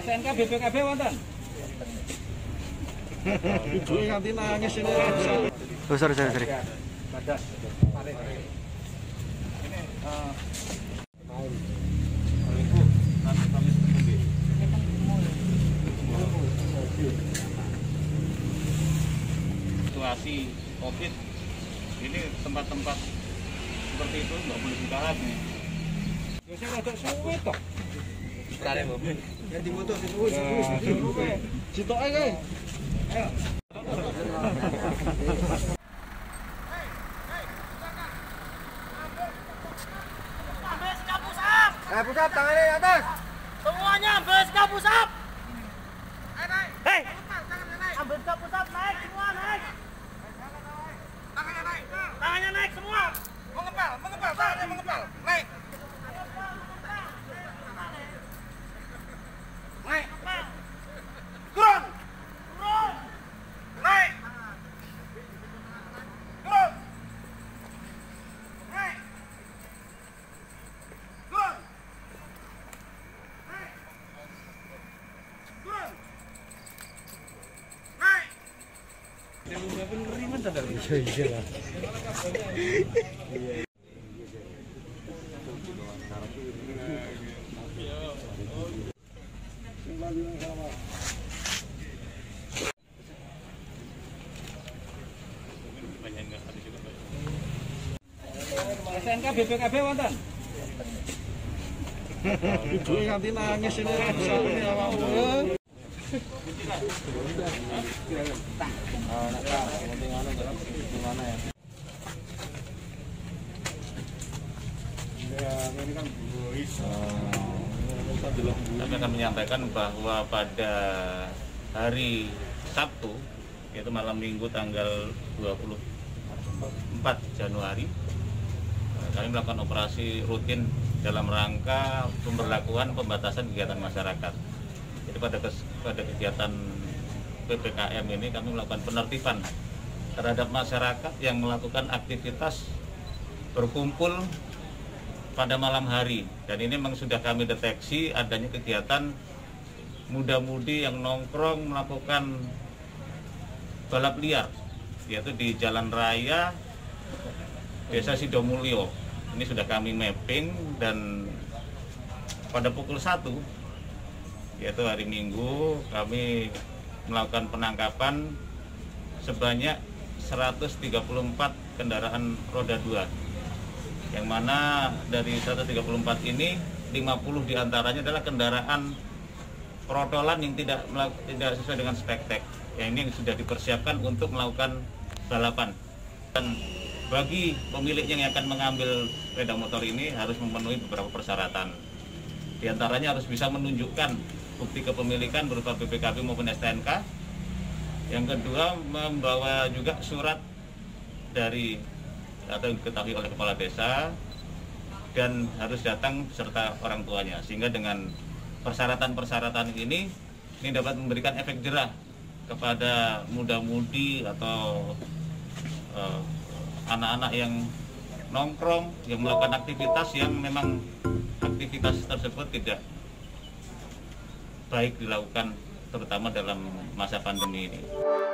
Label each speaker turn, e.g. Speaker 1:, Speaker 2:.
Speaker 1: SNK BPKB wonten.
Speaker 2: Ibuke nganti nangis ini.
Speaker 3: Oh, sorry.
Speaker 1: Badas. Tarik. Ini situasi COVID ini tempat-tempat seperti itu nggak boleh buka lagi. Biasanya agak suwe toh.
Speaker 2: Sekarang Bu. Yang dimoto suwe. Sitok ae. Ayo. Pusap tangannya di atas.
Speaker 4: Semuanya ambil sikap pusap.
Speaker 2: Naik.
Speaker 4: Hei, ambil sikap pusap, naik semua, naik.
Speaker 2: Tangannya naik.
Speaker 4: Tangannya naik semua.
Speaker 2: Mengepal, tangannya mengepal. Naik. Naik. Turun. Naik. Turun. Naik. Turun. Naik. Turun. Naik.
Speaker 3: Iya lah.
Speaker 1: SNK BPKB wonten.
Speaker 2: Ibuke nganti nangis ini.
Speaker 1: Kami akan menyampaikan bahwa pada hari Sabtu, yaitu malam Minggu tanggal 24 Januari, kami melakukan operasi rutin dalam rangka pemberlakuan pembatasan kegiatan masyarakat. Jadi pada kegiatan PPKM ini kami melakukan penertiban terhadap masyarakat yang melakukan aktivitas berkumpul pada malam hari, dan ini memang sudah kami deteksi adanya kegiatan muda-mudi yang nongkrong melakukan balap liar, yaitu di Jalan Raya Desa Sidomulyo. Ini sudah kami mapping, dan pada pukul 1, yaitu hari Minggu, kami melakukan penangkapan sebanyak 134 kendaraan roda 2. Yang mana dari 134 ini 50 diantaranya adalah kendaraan protolan yang tidak sesuai dengan spek-tek. Yang ini sudah dipersiapkan untuk melakukan balapan. Dan bagi pemiliknya yang akan mengambil sepeda motor ini harus memenuhi beberapa persyaratan. Di antaranya harus bisa menunjukkan bukti kepemilikan berupa BPKB maupun STNK. Yang kedua, membawa juga surat dari atau yang diketahui oleh kepala desa, dan harus datang beserta orang tuanya, sehingga dengan persyaratan-persyaratan ini dapat memberikan efek jerah kepada muda-mudi atau anak-anak yang nongkrong, yang melakukan aktivitas yang memang aktivitas tersebut tidak baik dilakukan, terutama dalam masa pandemi ini.